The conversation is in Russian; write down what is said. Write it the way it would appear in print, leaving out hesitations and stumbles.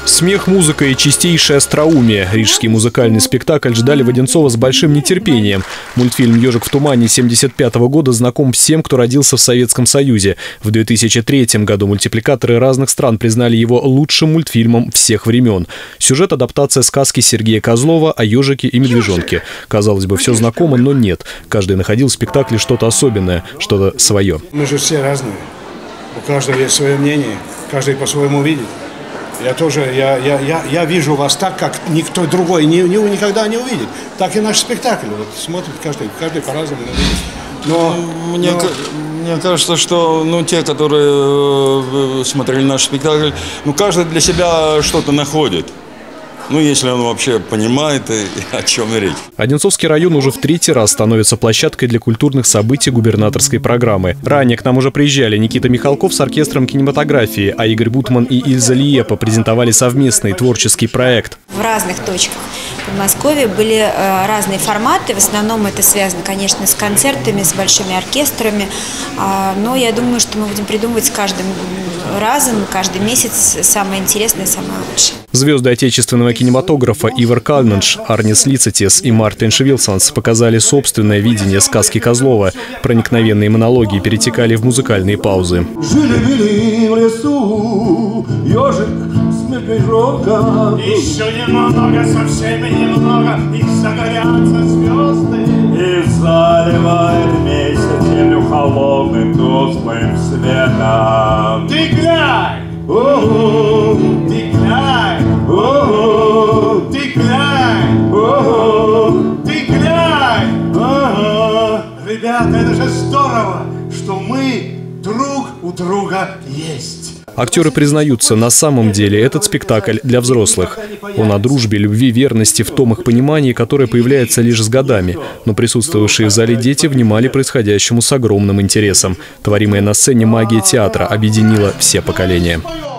Смех, музыка и чистейшее остроумие. Рижский музыкальный спектакль ждали Воденцова с большим нетерпением. Мультфильм «Ежик в тумане» 1975 года знаком всем, кто родился в Советском Союзе. В 2003 году мультипликаторы разных стран признали его лучшим мультфильмом всех времен. Сюжет – адаптация сказки Сергея Козлова о ежике и медвежонке. Казалось бы, все знакомо, но нет. Каждый находил в спектакле что-то особенное, что-то свое. Мы же все разные. У каждого есть свое мнение. Каждый по-своему видит. Я тоже, я вижу вас так, как никто другой никогда не увидит. Так и наш спектакль. Вот смотрит каждый по-разному видит. Но мне кажется, что те, которые смотрели наш спектакль, каждый для себя что-то находит. Если он вообще понимает, о чем речь. Одинцовский район уже в 3-й раз становится площадкой для культурных событий губернаторской программы. Ранее к нам уже приезжали Никита Михалков с оркестром кинематографии, а Игорь Бутман и Ильза Лиепа презентовали совместный творческий проект. В разных точках Подмосковья были разные форматы. В основном это связано, конечно, с концертами, с большими оркестрами. Но я думаю, что мы будем придумывать с каждым разом, каждый месяц самое интересное, самое лучшее. Звезды отечественного кинематографа Ивар Кальменш, Арнис Лицетис и Мартин Швилсонс показали собственное видение сказки Козлова. Проникновенные монологи перетекали в музыкальные паузы. Жили-были в лесу ежик с медвежонком. Еще немного, совсем немного, и загорятся звезды. И заливает месяц землю холодным тусклым светом. Ты глянь! Ты глянь! Ты глянь! Ты глянь! Ребята, это же здорово, что мы друг у друга есть. Актеры признаются, на самом деле этот спектакль для взрослых. Он о дружбе, любви, верности в том их понимании, которое появляется лишь с годами. Но присутствовавшие в зале дети внимали происходящему с огромным интересом. Творимая на сцене магия театра объединила все поколения.